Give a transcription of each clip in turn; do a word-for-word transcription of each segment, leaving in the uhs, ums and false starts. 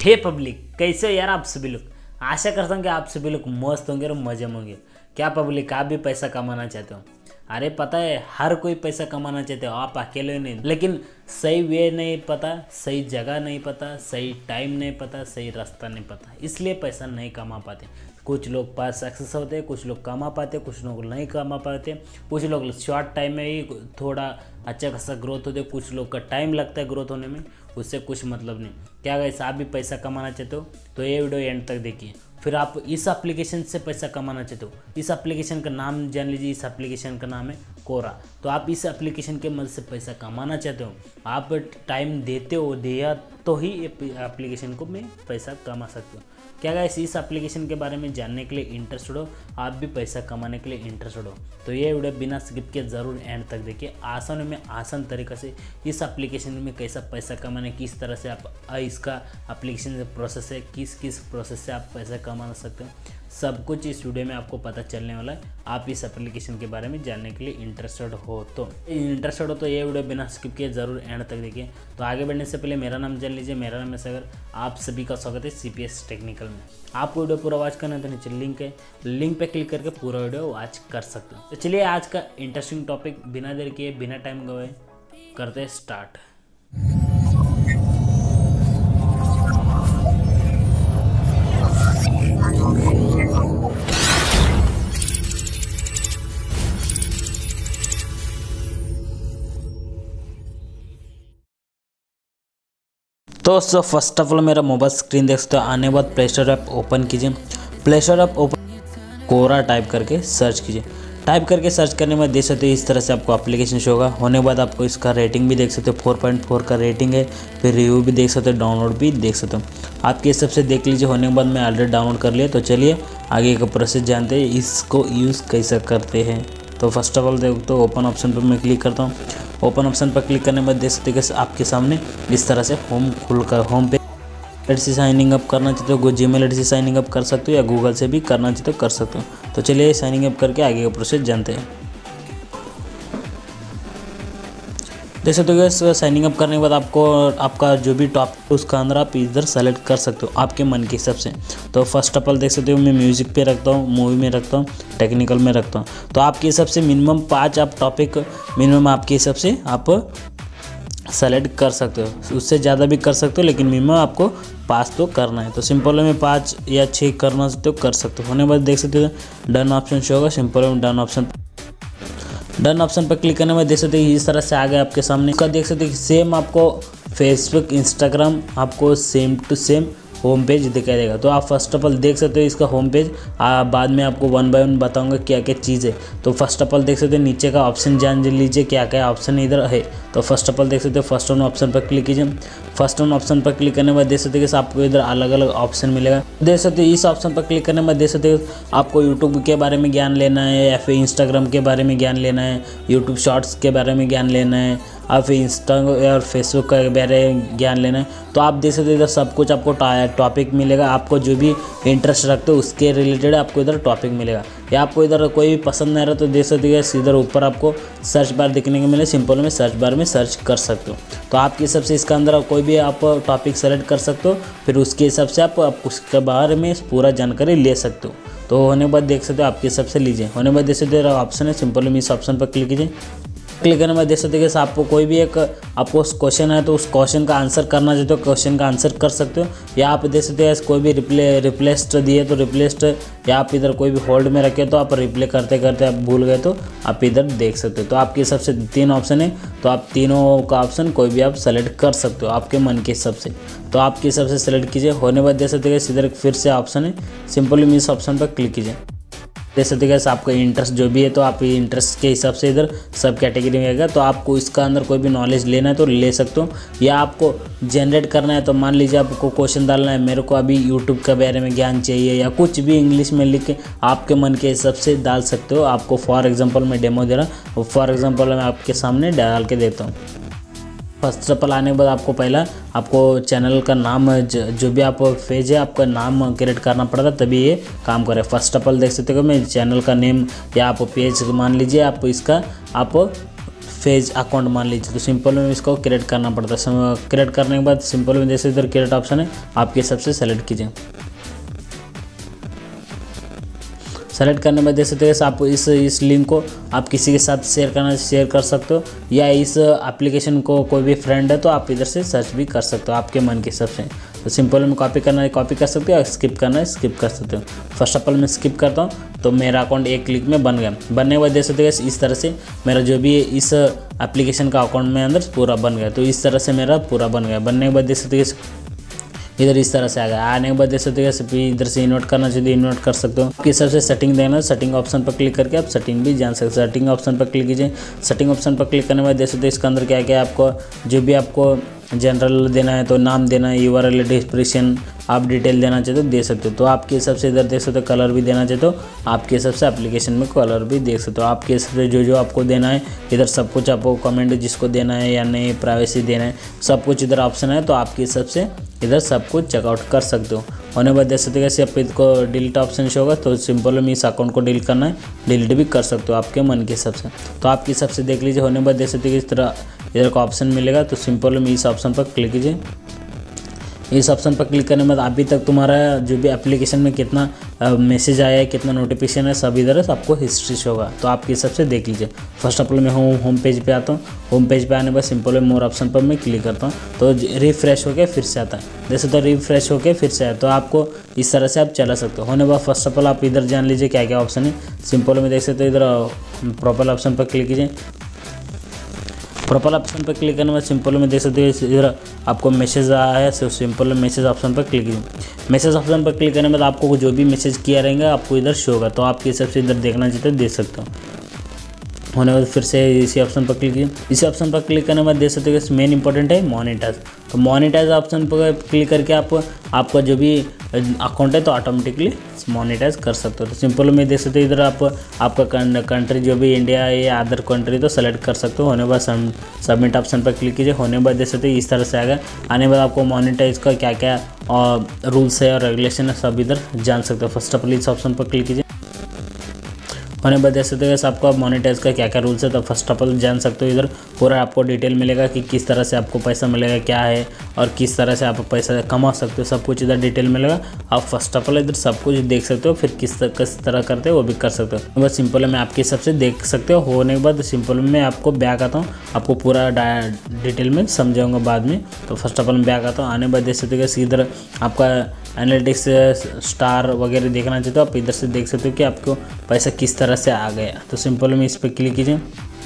हे public, कैसे हो यार आप सभी लोग। आशा करता हूँ कि आप सभी लोग मस्त होंगे और मजे में होंगे। क्या पब्लिक, आप भी पैसा कमाना चाहते हो? अरे पता है, हर कोई पैसा कमाना चाहते हो, आप अकेले नहीं। लेकिन सही वे नहीं पता, सही जगह नहीं पता, सही टाइम नहीं पता, सही रास्ता नहीं पता, इसलिए पैसा नहीं कमा पाते। कुछ लोग पास सक्सेस होते हैं, कुछ लोग कमा पाते, कुछ लोग नहीं कमा पाते, कुछ लोग शॉर्ट टाइम में ही थोड़ा अच्छा खासा ग्रोथ होते, कुछ लोग का टाइम लगता है ग्रोथ होने में, उससे कुछ मतलब नहीं। क्या गाइस, आप भी पैसा कमाना चाहते हो तो ये वीडियो एंड तक देखिए। फिर आप इस एप्लीकेशन से पैसा कमाना चाहते हो, इस एप्लीकेशन का नाम जान लीजिए। इस एप्लीकेशन का नाम है कोरा। तो आप इस एप्लीकेशन के मदद से पैसा कमाना चाहते हो, आप टाइम देते हो, दिया तो ही एप्लीकेशन को में पैसा कमा सकते हो। क्या गाइस, इस एप्लीकेशन के बारे में जानने के लिए इंटरेस्टेड हो, आप भी पैसा कमाने के लिए इंटरेस्टेड हो, तो ये वीडियो बिना स्किप के ज़रूर एंड तक देखिए। आसान में आसान तरीक़े से इस एप्लीकेशन में कैसा पैसा कमाने, किस तरह से आप इसका एप्लीकेशन प्रोसेस है, किस किस प्रोसेस से आप पैसा कमा सकते हो, सब कुछ इस वीडियो में आपको पता चलने वाला है। आप इस एप्लीकेशन के बारे में जानने के लिए इंटरेस्टेड हो तो इंटरेस्टेड हो तो ये वीडियो बिना स्किप किए ज़रूर एंड तक देखिए। तो आगे बढ़ने से पहले मेरा नाम जान लीजिए। मेरा नाम है सागर। आप सभी का स्वागत है सीपीएस टेक्निकल में। आपको वीडियो पूरा वॉच करना है तो नीचे लिंक है, लिंक पे क्लिक करके पूरा वीडियो वॉच कर सकते हो। तो चलिए आज का इंटरेस्टिंग टॉपिक बिना देर किए, बिना टाइम गवाए करते हैं स्टार्ट। तो सो फर्स्ट ऑफ ऑल मेरा मोबाइल स्क्रीन देख सकते हो। आने के बाद प्ले स्टोर ऐप ओपन कीजिए। Play store app open Quora type करके सर्च कीजिए। टाइप करके सर्च करने में देख सकते हो इस तरह से आपको एप्लीकेशन शो होगा। होने के बाद आपको इसका रेटिंग भी देख सकते हो, फोर पॉइंट फोर का रेटिंग है। फिर रिव्यू भी देख सकते हो, डाउनलोड भी देख सकते हो। आपके हिसाब से देख लीजिए। होने के बाद मैं ऑलरेडी डाउनलोड कर लिया। तो चलिए आगे का प्रोसेस जानते हैं, इसको यूज़ कैसे करते हैं। तो फर्स्ट ऑफ ऑल देख तो ओपन ऑप्शन पर मैं क्लिक करता हूँ। ओपन ऑप्शन पर क्लिक करने में देख सकते हो कि आपके सामने इस तरह से होम खुलकर होम पे एड से साइनिंग अप करना चाहते हो, जीमेल एड से साइनिंग अप कर सकते हो या गूगल से भी करना चाहते हो कर सकते हो। तो चलिए साइनिंग अप करके आगे का प्रोसेस जानते हैं। देख सकते हो साइनिंग अप करने के बाद आपको आपका जो भी टॉपिक है उसका अंदर आप इधर सेलेक्ट कर सकते हो आपके मन के हिसाब से। तो फर्स्ट ऑफ ऑल देख सकते हो मैं म्यूजिक पे रखता हूँ, मूवी में रखता हूँ, टेक्निकल में रखता हूँ। तो आपके हिसाब से मिनिमम पाँच आप टॉपिक मिनिमम आपके हिसाब से आप सेलेक्ट कर सकते हो। उससे ज़्यादा भी कर सकते हो, लेकिन मिनिमम आपको पाँच तो करना है। तो सिंपल में पाँच या छः करना सकते हो कर सकते हो। होने के बाद देख सकते हो डन ऑप्शन शो होगा। सिंपल में डन ऑप्शन डन ऑप्शन पर क्लिक करने में देख सकते हो इस तरह से आ गया आपके सामने। इसका देख सकते हो कि सेम आपको फेसबुक, इंस्टाग्राम आपको same to same home page दिखाई देगा। तो आप फर्स्ट ऑफ ऑल देख सकते हो इसका होम पेज। बाद में आपको वन बाय वन बताऊंगा क्या क्या चीज़ है। तो फर्स्ट ऑफ ऑल देख सकते हो नीचे का ऑप्शन जान लीजिए क्या क्या ऑप्शन इधर है। तो फर्स्ट ऑफ ऑल देख सकते हो फर्स्ट वन ऑप्शन पर क्लिक कीजिए। फर्स्ट वन ऑप्शन पर क्लिक करने के बाद देख सकते हो कि आपको इधर अलग अलग ऑप्शन मिलेगा। देख सकते हो इस ऑप्शन पर क्लिक करने के बाद देख सकते हो आपको यूट्यूब के बारे में ज्ञान लेना है या फिर इंस्टाग्राम के बारे में ज्ञान लेना है, यूट्यूब शॉर्ट्स के बारे में ज्ञान लेना है, और फिर इंस्टा और फेसबुक के बारे में ज्ञान लेना है। तो आप देख सकते हो इधर सब कुछ आपको टॉपिक मिलेगा। आपको जो भी इंटरेस्ट रखते हो उसके रिलेटेड आपको इधर टॉपिक मिलेगा। या आपको इधर कोई भी पसंद नहीं रहा तो देख सकते हो इधर ऊपर आपको सर्च बार दिखने को मिले। सिंपल में सर्च बार में सर्च कर सकते हो। तो आपके हिसाब से इसका अंदर कोई भी आप टॉपिक सेलेक्ट कर सकते हो, फिर उसके हिसाब से आप, आप उसके बारे में पूरा जानकारी ले सकते हो। तो होने के बाद देख सकते हो आपके हिसाब से लीजिए। होने के बाद देख सकते हो ऑप्शन है, सिंपल में इस ऑप्शन पर क्लिक कीजिए। क्लिक करने में देख सकते हैं कि आपको कोई भी एक आपको क्वेश्चन है तो उस क्वेश्चन का आंसर करना चाहते हो क्वेश्चन का आंसर कर सकते हो। या आप देख सकते हैं कोई भी रिप्ले रिप्लेस्ड दिए तो रिप्लेस्ड, या आप इधर कोई भी होल्ड में रखे तो आप रिप्ले करते करते आप भूल गए तो आप इधर देख सकते हो। तो आपके हिसाब से तीन ऑप्शन है, तो आप तीनों का ऑप्शन कोई भी आप सेलेक्ट कर सकते हो आपके मन के हिसाब से। तो आपके हिसाब से सेलेक्ट कीजिए। होने के बाद देख सकते हैं इधर फिर से ऑप्शन है, सिंपली इस ऑप्शन पर क्लिक कीजिए। देख सकते हैं आपका इंटरेस्ट जो भी है तो आप इंटरेस्ट के हिसाब से इधर सब कैटेगरी में आएगा। तो आपको इसका अंदर कोई भी नॉलेज लेना है तो ले सकते हो, या आपको जनरेट करना है। तो मान लीजिए आपको क्वेश्चन डालना है, मेरे को अभी यूट्यूब के बारे में ज्ञान चाहिए, या कुछ भी इंग्लिश में लिख के आपके मन के हिसाब से डाल सकते हो। आपको फॉर एग्जाम्पल मैं डेमो दे रहा हूँ, फॉर एग्जाम्पल मैं आपके सामने डाल के देता हूँ। फर्स्ट ऑफ ऑल आने के बाद आपको पहला आपको चैनल का नाम जो भी आप पेज है आपका नाम क्रिएट करना पड़ता तभी ये काम करे। फर्स्ट ऑफ ऑल देख सकते हो मैं चैनल का नेम या आप पेज मान लीजिए आप इसका आप फेज अकाउंट मान लीजिए, तो सिंपल में इसको क्रिएट करना पड़ता है। क्रिएट करने के बाद सिंपल में जैसे इधर क्रिएट ऑप्शन है आपके हिसाब से सेलेक्ट कीजिए। सेलेक्ट करने में जैसे तो आप इस इस लिंक को आप किसी के साथ शेयर करना शेयर कर सकते हो, या इस एप्लीकेशन को कोई भी फ्रेंड है तो आप इधर से सर्च भी कर सकते हो आपके मन के हिसाब से। तो सिंपल में कॉपी करना है कॉपी कर सकते हो, और स्किप करना है स्किप कर सकते हो। फर्स्ट ऑफ ऑल मैं स्किप करता हूँ, तो मेरा अकाउंट एक क्लिक में बन गया। बनने के बाद जैसे तो इस तरह से मेरा जो भी इस एप्लीकेशन का अकाउंट में अंदर पूरा बन गया। तो इस तरह से मेरा पूरा बन गया। बनने के बाद जैसे तो इधर इस तरह से आ गया। आने के बाद जैसे तो इधर से इन्वर्ट करना चाहिए इन्वर्ट कर सकते हो। आपके हिसाब से सेटिंग देना है, सेटिंग ऑप्शन पर क्लिक करके आप सेटिंग भी जान सकते हो। सेटिंग ऑप्शन पर क्लिक कीजिए। सेटिंग ऑप्शन पर क्लिक करने के बाद जैसे तो इसके अंदर क्या क्या आपको जो भी आपको जनरल देना है तो नाम देना है, यू आर एल डिस्क्रिप्शन आप डिटेल देना चाहते हो दे सकते हो। तो आपके हिसाब से इधर देख सकते हो कलर भी देना चाहते हो, आपके हिसाब से एप्लीकेशन में कलर भी देख सकते हो। आपके हिसाब से जो जो आपको देना है इधर सब कुछ आपको कमेंट जिसको देना है या नहीं प्राइवेसी देना है सब कुछ इधर ऑप्शन है। तो आपके हिसाब से इधर सब कुछ चेकआउट कर सकते हो। होने बाद जैसे कैसे आप इसको डिलीट ऑप्शन से होगा तो सिंपल में इस अकाउंट को डिलीट करना है डिलीट भी कर सकते हो आपके मन के हिसाब से। तो आपके हिसाब से देख लीजिए। होने बाद जैसे इस तरह इधर का ऑप्शन मिलेगा, तो सिंपल में इस ऑप्शन पर क्लिक कीजिए। इस ऑप्शन पर क्लिक करने के बाद अभी तक तुम्हारा जो भी एप्लीकेशन में कितना मैसेज आया है कितना नोटिफिकेशन है सब इधर आपको हिस्ट्री से होगा। तो आपके हिसाब से देख लीजिए। फर्स्ट ऑफ ऑल मैं होम होम पेज पे आता हूँ। होम पेज पे आने के बाद सिंपल में मोर ऑप्शन पर मैं क्लिक करता हूँ, तो रिफ्रेश होकर फिर से आता है। जैसे तो रिफ्रेश होकर फिर से आया, तो आपको इस तरह से आप चला सकते हो। होने के बाद फर्स्ट ऑफ ऑल आप इधर जान लीजिए क्या क्या ऑप्शन है। सिंपल में देख सकते हो इधर प्रोफाइल ऑप्शन पर क्लिक कीजिए। प्रोफाइल ऑप्शन पर क्लिक करने में सिंपल में देख सकते हो इधर आपको मैसेज आया है, सो सिंपल मैसेज ऑप्शन पर क्लिक कीजिए। मैसेज ऑप्शन पर क्लिक करने में आपको जो भी मैसेज किया रहेगा आपको इधर शो होगा। तो आपके हिसाब से इधर देखना चाहिए तो देख सकते हो। होने के बाद फिर से इसी ऑप्शन पर क्लिक कीजिए। इसी ऑप्शन पर क्लिक करने के बाद देख सकते हो मेन इंपॉर्टेंट है मोनेटाइज। तो मोनेटाइज ऑप्शन पर क्लिक करके आप आपका जो भी अकाउंट है तो ऑटोमेटिकली मोनेटाइज कर सकते हो। तो सिंपल में देख सकते हो इधर आप आपका कंट्री जो भी इंडिया है या अदर कंट्री तो सेलेक्ट कर सकते हो। होने के बाद सबमिट ऑप्शन पर क्लिक कीजिए। होने के बाद देख सकते हो इस तरह से आएगा। आने के बाद आपको मोनेटाइज का क्या क्या और रूल्स है और रेगुलेशन है सब इधर जान सकते हो। फर्स्ट ऑफ ऑल इस ऑप्शन पर क्लिक कीजिए। होने बाद देख सकते हो आपको आप मोनेटाइज का क्या क्या रूल्स है तो फर्स्ट ऑफ ऑल जान सकते हो। इधर पूरा आपको डिटेल मिलेगा कि किस तरह से आपको पैसा मिलेगा क्या है और किस तरह से आप पैसा कमा सकते हो, सब कुछ इधर डिटेल मिलेगा। आप फर्स्ट ऑफ ऑल इधर सब कुछ देख सकते हो, फिर किस तरह किस तरह करते हो वो भी कर सकते हो। बस सिंपल में आपके हिसाब से देख सकते हो। होने के बाद सिंपल में आपको बैक आता हूँ, आपको पूरा डिटेल में समझाऊंगा बाद में। तो फर्स्ट ऑफ ऑल मैं बैक आता हूँ। आने बाद देख सकते हो इधर आपका एनालिटिक्स स्टार वगैरह देखना चाहिए तो आप इधर से देख सकते हो कि आपको पैसा किस तरह से आ गया। तो सिंपल में इस पर क्लिक कीजिए।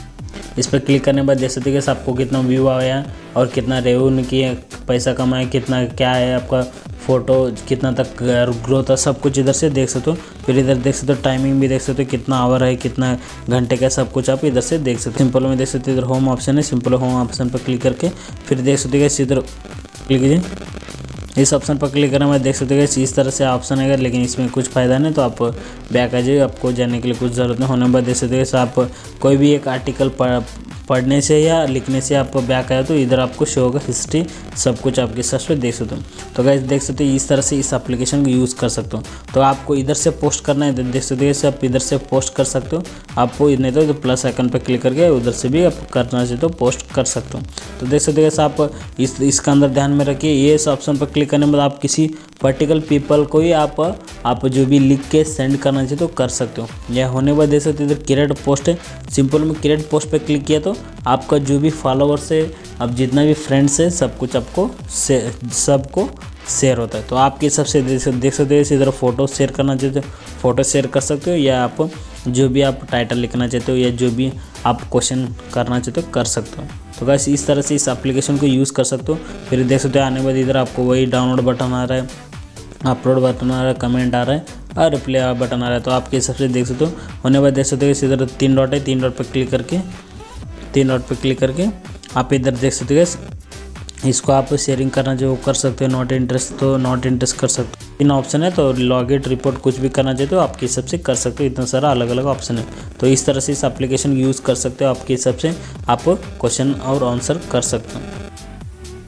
इस पर क्लिक करने के बाद देख सकते हो कि आपको कितना व्यू आया और कितना रेवेन्यू किया पैसा कमाया कितना क्या है आपका फ़ोटो कितना तक ग्रोथ है सब कुछ इधर से देख सकते हो। फिर इधर देख सकते हो टाइमिंग भी देख सकते हो कितना आवर है कितना घंटे का सब कुछ आप इधर से देख सकते हो। सिंपल में देख सकते हो इधर होम ऑप्शन है, सिंपल होम ऑप्शन पर क्लिक करके फिर देख सकते हो कि इधर क्लिक कीजिए। इस ऑप्शन पर क्लिक करने में देख सकते हो इस तरह से ऑप्शन है, लेकिन इसमें कुछ फ़ायदा नहीं तो आप बैक आ जाइए, आपको जाने के लिए कुछ ज़रूरत नहीं। होने के बाद देख सकते हो आप कोई भी एक आर्टिकल पढ़ने से या लिखने से आप बैक आए तो इधर आपको शो होगा हिस्ट्री सब कुछ आपके सर्च पे देख सकते हो। तो गाइस देख सकते हो इस तरह से इस एप्लीकेशन को यूज़ कर सकते हो। तो आपको इधर से पोस्ट करना है देख सकते हो आप इधर से पोस्ट कर सकते हो। आपको नहीं तो प्लस आइकन पर क्लिक करके उधर से भी आप करना चाहिए तो पोस्ट कर सकते हो। तो देख सकते हो आप इस इसका अंदर ध्यान में रखिए ये इस ऑप्शन पर क्लिक करने के बाद आप किसी पर्टिकुलर पीपल को ही आप आप जो भी लिख के सेंड करना चाहिए तो कर सकते हो। यह होने के बाद देख सकते हो इधर क्रिएट पोस्ट है, सिंपल में क्रिएट पोस्ट पे क्लिक किया तो आपका जो भी फॉलोअर्स है अब जितना भी फ्रेंड्स है सब कुछ आपको सबको शेयर होता है। तो आपके हिसाब से देख सकते हो इधर फोटो शेयर करना चाहते हो फोटो शेयर कर सकते हो, या आप जो भी आप टाइटल लिखना चाहते हो या जो भी आप क्वेश्चन करना चाहते हो कर सकते हो। तो गाइस इस तरह से इस एप्लीकेशन को यूज़ कर सकते हो। फिर देख सकते हो आने के बाद इधर आपको वही डाउनलोड बटन आ रहा है, अपलोड बटन आ रहा है, कमेंट आ रहा है और रिप्लाई बटन आ रहा है। तो आपके हिसाब से देख सकते हो। होने के बाद देख सकते हो इधर तीन डॉट है, तीन डॉट पर क्लिक करके तीन डॉट पर क्लिक करके आप इधर देख सकते हो इसको आप शेयरिंग करना जो कर सकते हो, नॉट इंटरेस्ट तो नॉट इंटरेस्ट कर सकते हो। तीन ऑप्शन है तो लॉगिट रिपोर्ट कुछ भी करना चाहते हो आपके हिसाब से कर सकते हो। इतना सारा अलग अलग ऑप्शन है तो इस तरह से इस एप्लीकेशन यूज़ कर सकते हो। आपके हिसाब से आप क्वेश्चन और आंसर कर सकते हो।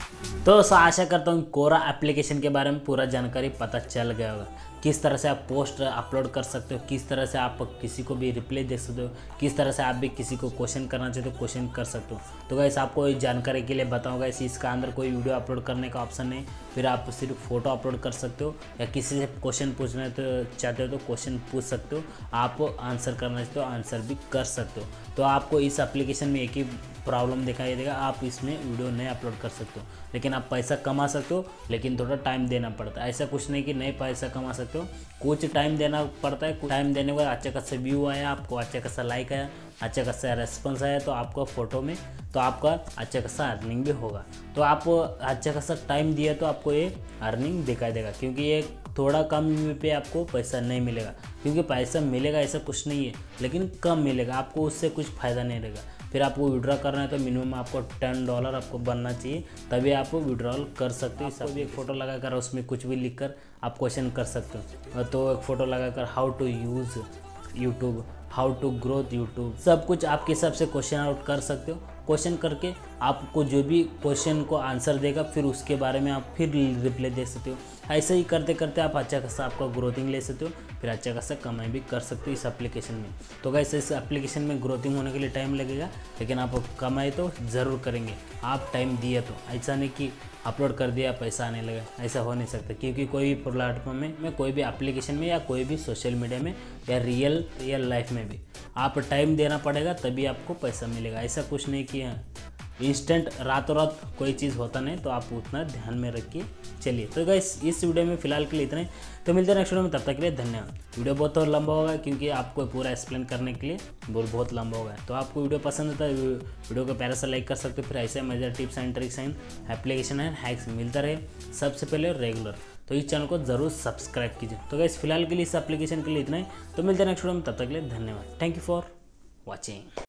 तो सो आशा करता हूँ कोरा एप्लीकेशन के बारे में पूरा जानकारी पता चल गया होगा, किस तरह से आप पोस्ट अपलोड कर सकते हो, किस तरह से आप किसी को भी रिप्लाई दे सकते हो, किस तरह से आप भी किसी को क्वेश्चन करना चाहते हो क्वेश्चन कर सकते हो। तो गाइस आपको इस जानकारी के लिए बताऊंगा, इस इसका अंदर कोई वीडियो अपलोड करने का ऑप्शन नहीं, फिर आप सिर्फ फोटो अपलोड कर सकते हो या किसी से क्वेश्चन पूछना तो चाहते हो तो क्वेश्चन पूछ सकते हो, आप आंसर करना चाहते हो आंसर भी कर सकते हो। तो आपको इस एप्लीकेशन में एक ही प्रॉब्लम दिखाई देगा, आप इसमें वीडियो नहीं अपलोड कर सकते हो, लेकिन आप पैसा कमा सकते हो, लेकिन थोड़ा टाइम देना पड़ता है। ऐसा कुछ नहीं कि नहीं पैसा कमा सकते हो, कुछ टाइम देना पड़ता है। टाइम देने के बाद अच्छा खासा व्यू आया, आपको अच्छा खासा लाइक आया, अच्छा खासा रेस्पॉन्स आया, तो आपको फोटो में तो आपका अच्छा खासा अर्निंग भी होगा। तो आप अच्छा खासा टाइम दिया तो आपको ये अर्निंग दिखाई देगा, क्योंकि ये थोड़ा कम पे आपको पैसा नहीं मिलेगा, क्योंकि पैसा मिलेगा ऐसा कुछ नहीं है, लेकिन कम मिलेगा, आपको उससे कुछ फ़ायदा नहीं रहेगा। फिर आपको विड्रॉ करना है तो मिनिमम आपको टेन डॉलर आपको बनना चाहिए, तभी आप विड्रॉल कर सकते हो। इसको भी एक फ़ोटो लगाकर उसमें कुछ भी लिखकर आप क्वेश्चन कर सकते हो। तो एक फ़ोटो लगाकर how to use YouTube, how to growth YouTube, सब कुछ आपके हिसाब से क्वेश्चन आउट कर सकते हो। क्वेश्चन करके आपको जो भी क्वेश्चन को आंसर देगा फिर उसके बारे में आप फिर रिप्लाई दे सकते हो। ऐसे ही करते करते आप अच्छा खासा आपका ग्रोथिंग ले सकते हो, फिर अच्छा खासा कमाई भी कर सकते हो इस एप्लीकेशन में। तो गाइस इस एप्लीकेशन में ग्रोथिंग होने के लिए टाइम लगेगा, लेकिन आप कमाई तो ज़रूर करेंगे, आप टाइम दिए तो। ऐसा नहीं कि अपलोड कर दिया पैसा आने लगा, ऐसा हो नहीं सकता, क्योंकि कोई भी प्लेटफॉर्म में, में कोई भी एप्लीकेशन में या कोई भी सोशल मीडिया में या रियल रियल लाइफ में भी आप टाइम देना पड़ेगा तभी आपको पैसा मिलेगा। ऐसा कुछ नहीं कि इंस्टेंट रातों रात कोई चीज़ होता नहीं, तो आप उतना ध्यान में रखिए। चलिए तो गाइस इस वीडियो में फिलहाल के लिए इतना ही, तो मिलते हैं नेक्स्ट वीडियो में, तब तक के लिए धन्यवाद। वीडियो बहुत और लंबा होगा, क्योंकि आपको पूरा एक्सप्लेन करने के लिए बहुत बहुत लंबा होगा। तो आपको वीडियो पसंद आता है वीडियो को प्यारा सा लाइक कर सकते हो, फिर ऐसे मजेदार tips and tricks and application and hacks मिलता रहे सबसे पहले रेगुलर, तो इस चैनल को जरूर सब्सक्राइब कीजिए। तो गाइस फिलहाल के लिए इस एप्लीकेशन के लिए इतना ही, तो मिलते हैं नेक्स्ट वीडियो में, तब तक के लिए धन्यवाद। Thank you for watching.